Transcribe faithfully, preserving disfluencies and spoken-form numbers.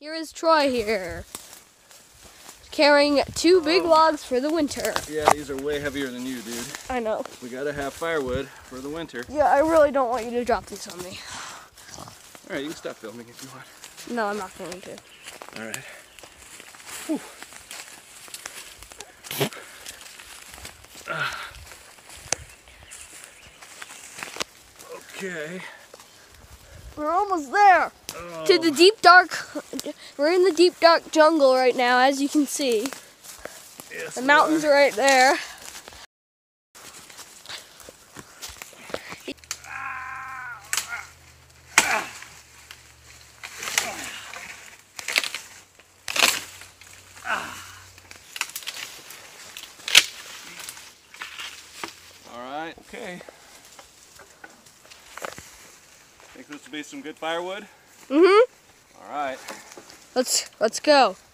Here is Troy here, carrying two big oh. logs for the winter. Yeah, these are way heavier than you, dude. I know. We gotta have firewood for the winter. Yeah, I really don't want you to drop these on me. Alright, you can stop filming if you want. No, I'm not going to. Alright. Whew. Ah. Okay. We're almost there. Oh. To the deep dark, we're in the deep dark jungle right now, as you can see. Yes, the mountains are. are right there. Alright, okay. Think this will be some good firewood? Mm-hmm. Alright. Let's let's go.